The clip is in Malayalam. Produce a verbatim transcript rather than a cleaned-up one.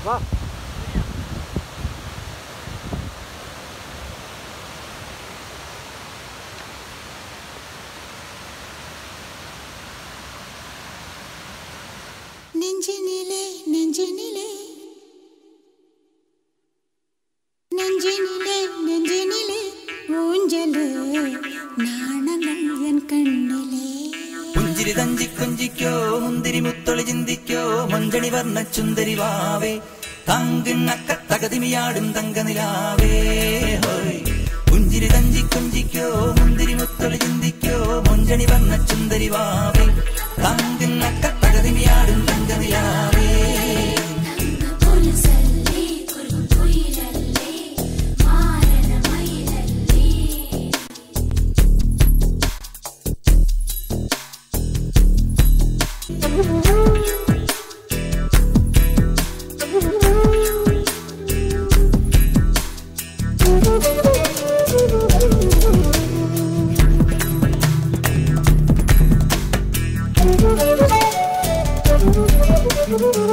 വാ. നെഞ്ചിനിലെ നെഞ്ചിനിലെ നെഞ്ചിനിലെ നെഞ്ചിനിലെ ഊഞ്ചല് നാണങ്ങൾ എൻ കണ്ണിലെ പുഞ്ചിരി തഞ്ചി കൊഞ്ചിക്കോ മുന്തിരി മുത്തൊളി ചിന്തിക്കോ മഞ്ചണി വർണ്ണ ചുന്ദരി വാവേ തങ്കിണ്ണക്ക തകതിമിയാടും തങ്കനിലാവേ ഹോയ് പുഞ്ചിരി തഞ്ചി കൊഞ്ചിക്കോ മുന്തിരി മുത്തൊളി ചിന്തിക്കോ മഞ്ചണി വർണ്ണ ചുന്ദരി വാവേ തങ്കിണ്ണക്ക തകതിമിയാടും തങ്കനിലാവേ Thank you.